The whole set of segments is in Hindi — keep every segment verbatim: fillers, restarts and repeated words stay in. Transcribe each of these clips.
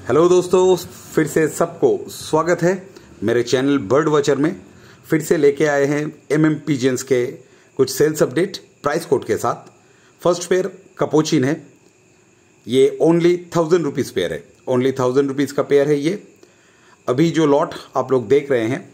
हेलो दोस्तों, फिर से सबको स्वागत है मेरे चैनल बर्ड वॉचर में। फिर से लेके आए हैं एम एम पिजियंस के कुछ सेल्स अपडेट प्राइस कोड के साथ। फर्स्ट पेयर कपोचिन है, ये ओनली थाउजेंड रुपीज़ पेयर है, ओनली थाउजेंड रुपीज़ का पेयर है। ये अभी जो लॉट आप लोग देख रहे हैं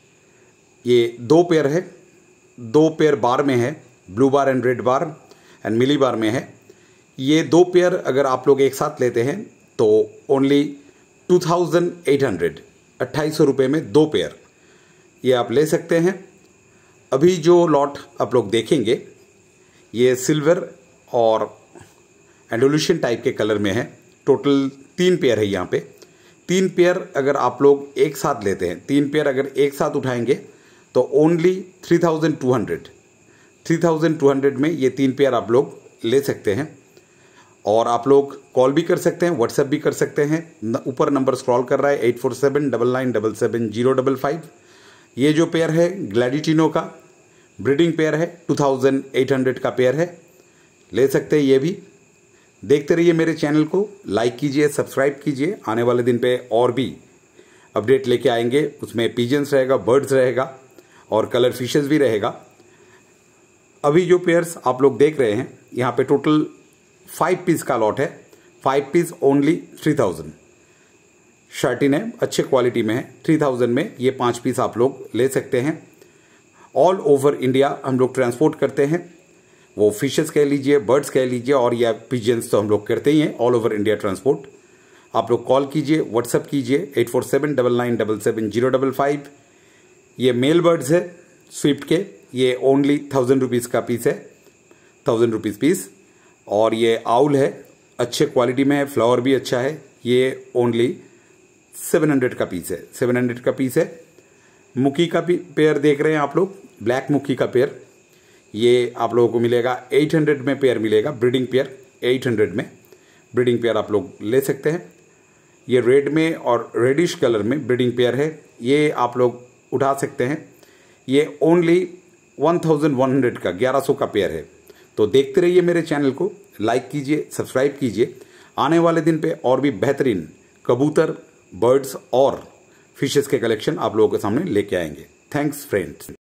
ये दो पेयर है, दो पेयर बार में है, blue bar and red bar and mealy bar में है। ये दो पेयर अगर आप लोग एक साथ लेते हैं तो only two thousand eight hundred अट्ठाईस सौ रुपये में दो पेयर ये आप ले सकते हैं। अभी जो लॉट आप लोग देखेंगे ये सिल्वर और एंडोल्यूशन टाइप के कलर में है। टोटल तीन पेयर है यहाँ पे। तीन पेयर अगर आप लोग एक साथ लेते हैं, तीन पेयर अगर एक साथ उठाएंगे तो only three thousand two hundred three thousand two hundred में ये तीन पेयर आप लोग ले सकते हैं। और आप लोग कॉल भी कर सकते हैं, व्हाट्सएप भी कर सकते हैं। ऊपर नंबर स्क्रॉल कर रहा है eight four seven double nine double seven zero double five. ये जो पेयर है ग्लैडिटिनो का ब्रीडिंग पेयर है, टू थाउजेंड एट हंड्रेड का पेयर है, ले सकते हैं ये भी। देखते रहिए मेरे चैनल को, लाइक कीजिए, सब्सक्राइब कीजिए। आने वाले दिन पे और भी अपडेट लेके आएंगे, उसमें पिजन्स रहेगा, बर्ड्स रहेगा और कलर फिशेस भी रहेगा। अभी जो पेयर्स आप लोग देख रहे हैं यहाँ पे टोटल फाइव पीस का लॉट है। Five piece only three thousand. शर्टिन है, अच्छे क्वालिटी में है। थ्री थाउजेंड में ये पांच पीस आप लोग ले सकते हैं। ऑल ओवर इंडिया हम लोग ट्रांसपोर्ट करते हैं, वो फिशेस कह लीजिए, बर्ड्स कह लीजिए और या पिजन्स तो हम लोग करते ही हैं। All over India transport. आप लोग कॉल कीजिए, व्हाट्सएप कीजिए eight four seven double nine double seven zero double five. ये मेल बर्ड्स है स्विफ्ट के, ये ओनली थाउजेंड रुपीज़ का पीस है, थाउजेंड रुपीज़ पीस। और ये आउल है, अच्छे क्वालिटी में है, फ्लावर भी अच्छा है, ये ओनली सेवन हंड्रेड का पीस है, सेवन हंड्रेड का पीस है। मुकी का भी पेयर देख रहे हैं आप लोग, ब्लैक मुकी का पेयर, ये आप लोगों को मिलेगा एट हंड्रेड में पेयर मिलेगा, ब्रीडिंग पेयर एट हंड्रेड में ब्रीडिंग पेयर आप लोग ले सकते हैं। ये रेड में और रेडिश कलर में ब्रीडिंग पेयर है, ये आप लोग उठा सकते हैं। ये only one thousand one hundred का ग्यारह सौ का पेयर है। तो देखते रहिए मेरे चैनल को, लाइक कीजिए, सब्सक्राइब कीजिए। आने वाले दिन पे और भी बेहतरीन कबूतर, बर्ड्स और फिशेस के कलेक्शन आप लोगों के सामने लेके आएंगे। Thanks friends.